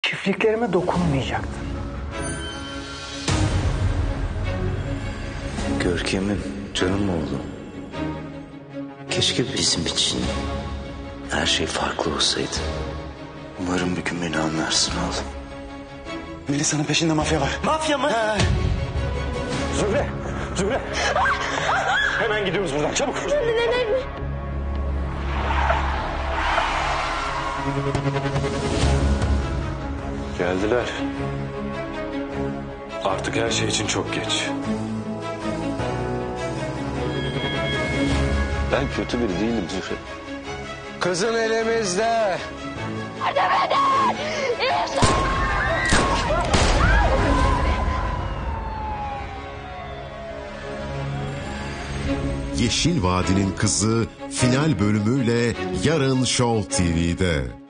Çiftliklerime dokunmayacaktın. Görkem'im, canım oğlum. Keşke bizim için her şey farklı olsaydı. Umarım bir gün beni anlarsın oğlum. Melisa'nın peşinde mafya var. Mafya mı? Zühre! Zühre! Hemen gidiyoruz buradan, çabuk. Geldiler. Artık her şey için çok geç. Ben kötü biri değilim Zühre. Kızın elimizde. Yeşil Vadinin Kızı final bölümüyle yarın Show TV'de.